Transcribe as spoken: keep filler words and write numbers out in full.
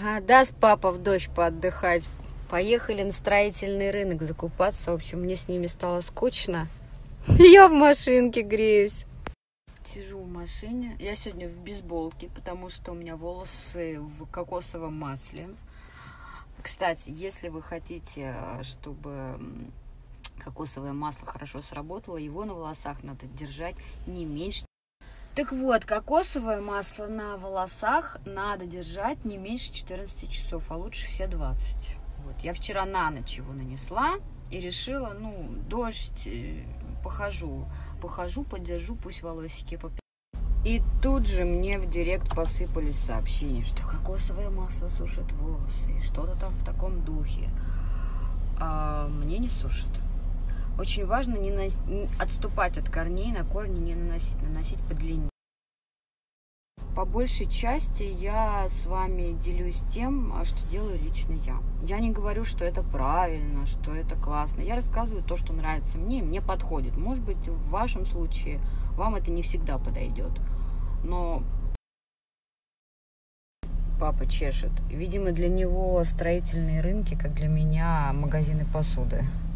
Ага, даст папа в дождь поотдыхать. Поехали на строительный рынок закупаться. В общем, мне с ними стало скучно. Я в машинке греюсь. Сижу в машине. Я сегодня в бейсболке, потому что у меня волосы в кокосовом масле. Кстати, если вы хотите, чтобы кокосовое масло хорошо сработало, его на волосах надо держать не меньше. Так вот, кокосовое масло на волосах надо держать не меньше четырнадцати часов, а лучше все двадцать. Вот. Я вчера на ночь его нанесла и решила, ну, дождь, похожу, похожу, подержу, пусть волосики попьют. И тут же мне в директ посыпались сообщения, что кокосовое масло сушит волосы, и что-то там в таком духе. А мне не сушит. Очень важно не, наносить, не отступать от корней, на корни не наносить, наносить подлиннее. По большей части я с вами делюсь тем, что делаю лично я. Я не говорю, что это правильно, что это классно. Я рассказываю то, что нравится мне, мне подходит. Может быть, в вашем случае вам это не всегда подойдет. Но папа чешет. Видимо, для него строительные рынки, как для меня, магазины посуды.